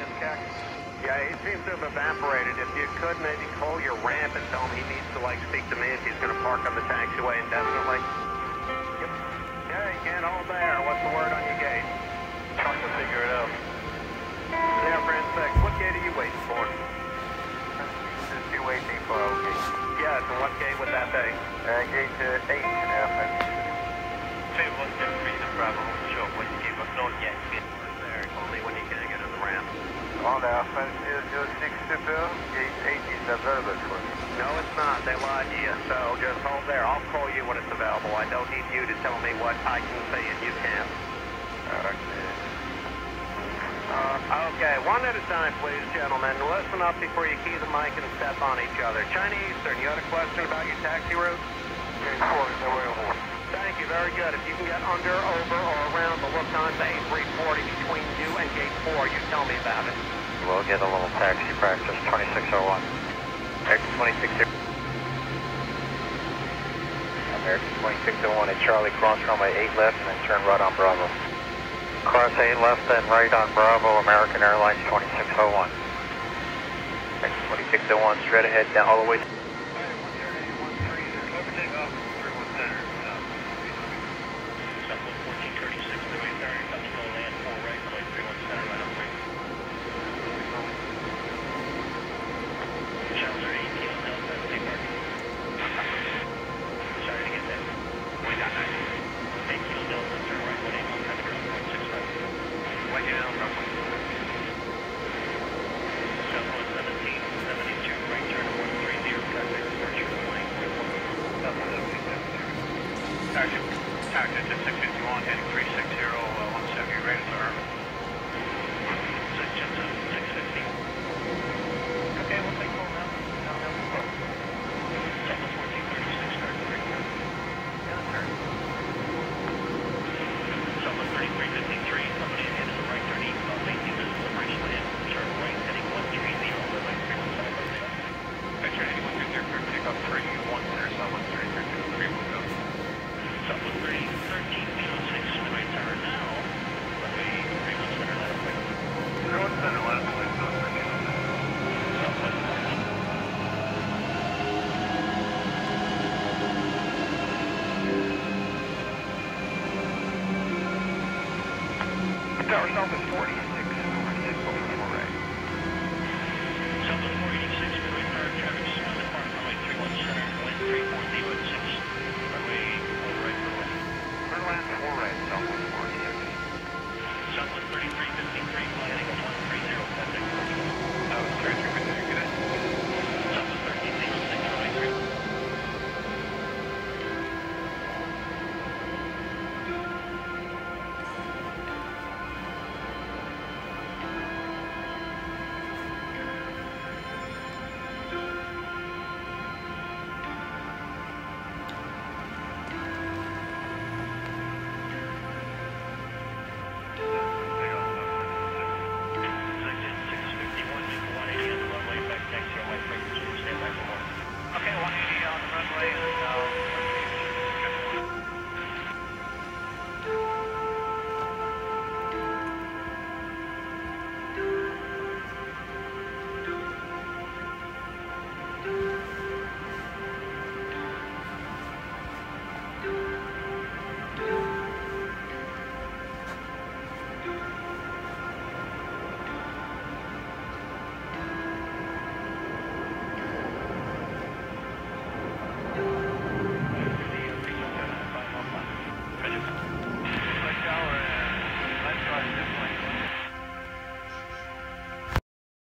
Yeah, he seems to have evaporated. If you could maybe call your ramp and tell him he needs to, like, speak to me if he's going to park on the taxiway indefinitely. Yep. Yeah, you can't hold there. What's the word on your gate? Trying to figure it out. Air France 6, what gate are you waiting for? Just be waiting for our gate. Yeah, so what gate would that be? Gate 8, Air France 6. 217 Bravo, show up when you gave us not yet. There, only when you can't get on the ramp. On Air France 006 Super, gate 8 is available for you. No, it's not. They lied to you, so just hold there. I'll call you when it's available. I don't need you to tell me what I can see and you can't. Okay. Okay, one at a time, please, gentlemen. Listen up before you key the mic and step on each other. China Eastern, you had a question about your taxi route? Gate 4 is available. Thank you, very good. If you can get under, over, or around the Lufthansa A340 between you and gate 4, you tell me about it. We'll get a little taxi practice, 2601. X26. American 2601 at Charlie, cross runway 8 left and then turn right on Bravo. Cross 8 left and right on Bravo, American Airlines 2601. X2601 straight ahead down all the way. Taxi to 651, heading 360, 170, ready to arm. 650. Okay, we'll take full now. Southwest 1436, start the break. Yeah, sir. Southwest 3353, coming in, headed to right, turn east, about 18 minutes, separation land, turn right, heading 130, runway 317. Picture 8130, takeoff 310, Southwest 3353, will go. Southwest 1306, right turn now. Runway 31 center, left way. 31 center, left way, Southwest 14. Tower South is 40.